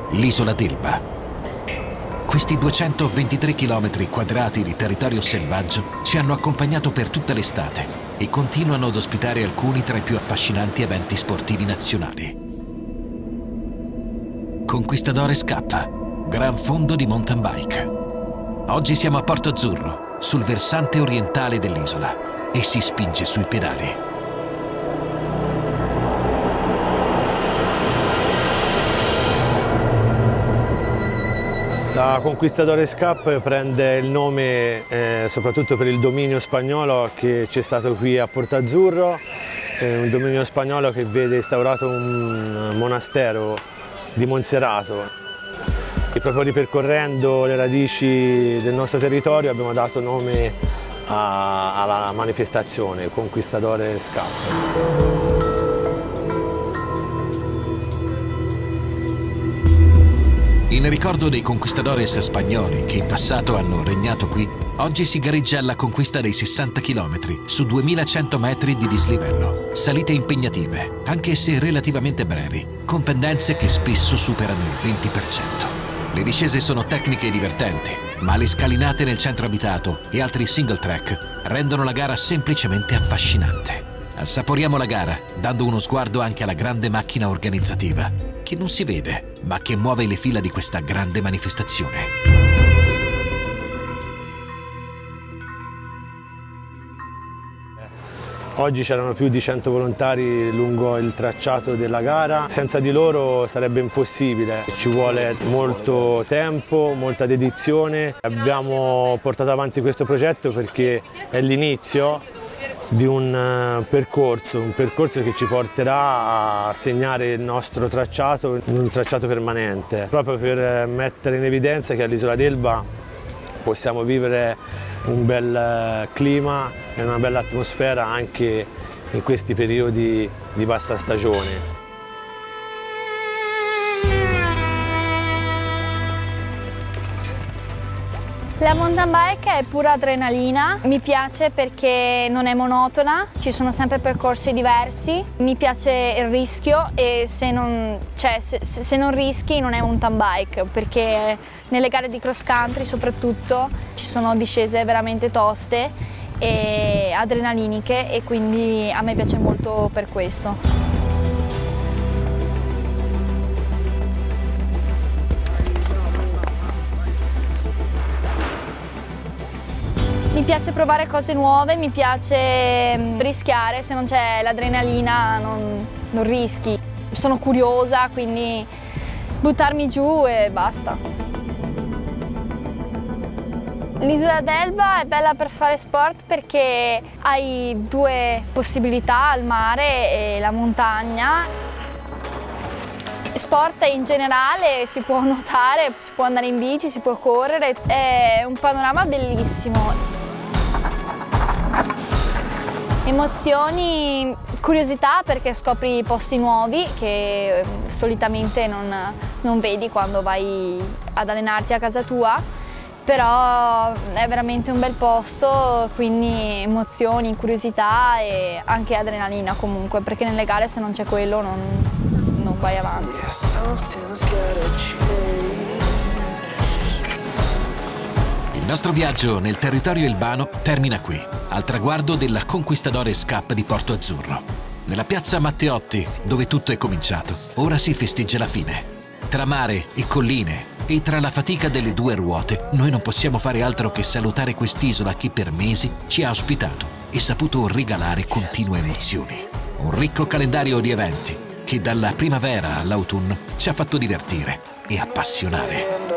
l'isola d'Elba. Questi 223 km quadrati di territorio selvaggio ci hanno accompagnato per tutta l'estate e continuano ad ospitare alcuni tra i più affascinanti eventi sportivi nazionali. Conquistadores K, gran fondo di mountain bike. Oggi siamo a Porto Azzurro, sul versante orientale dell'isola, e si spinge sui pedali. La Conquistadores Cup prende il nome soprattutto per il dominio spagnolo che c'è stato qui a Porto Azzurro, un dominio spagnolo che vede instaurato un monastero di Monserrato. E proprio ripercorrendo le radici del nostro territorio abbiamo dato nome alla manifestazione Conquistadores Cup. In ricordo dei conquistadores spagnoli che in passato hanno regnato qui, oggi si gareggia alla conquista dei 60 km su 2100 metri di dislivello. Salite impegnative, anche se relativamente brevi, con pendenze che spesso superano il 20%. Le discese sono tecniche e divertenti, ma le scalinate nel centro abitato e altri single track rendono la gara semplicemente affascinante. Assaporiamo la gara, dando uno sguardo anche alla grande macchina organizzativa, che non si vede, ma che muove le fila di questa grande manifestazione. Oggi c'erano più di 100 volontari lungo il tracciato della gara. Senza di loro sarebbe impossibile. Ci vuole molto tempo, molta dedizione. Abbiamo portato avanti questo progetto perché è l'inizio di un percorso che ci porterà a segnare il nostro tracciato, un tracciato permanente, proprio per mettere in evidenza che all'isola d'Elba possiamo vivere un bel clima e una bella atmosfera anche in questi periodi di bassa stagione. La mountain bike è pura adrenalina, mi piace perché non è monotona, ci sono sempre percorsi diversi, mi piace il rischio e se non rischi non è mountain bike, perché nelle gare di cross country soprattutto ci sono discese veramente toste e adrenaliniche e quindi a me piace molto per questo. Mi piace provare cose nuove, mi piace rischiare, se non c'è l'adrenalina non rischi. Sono curiosa, quindi buttarmi giù e basta. L'isola d'Elba è bella per fare sport perché hai due possibilità, il mare e la montagna. Sport in generale, si può nuotare, si può andare in bici, si può correre, è un panorama bellissimo. Emozioni, curiosità perché scopri posti nuovi che solitamente non vedi quando vai ad allenarti a casa tua, però è veramente un bel posto, quindi emozioni, curiosità e anche adrenalina comunque, perché nelle gare se non c'è quello non vai avanti. Il nostro viaggio nel territorio elbano termina qui, al traguardo della Conquistadores Cup di Porto Azzurro. Nella piazza Matteotti, dove tutto è cominciato, ora si festeggia la fine. Tra mare e colline e tra la fatica delle due ruote, noi non possiamo fare altro che salutare quest'isola che per mesi ci ha ospitato e saputo regalare continue emozioni. Un ricco calendario di eventi che dalla primavera all'autunno ci ha fatto divertire e appassionare.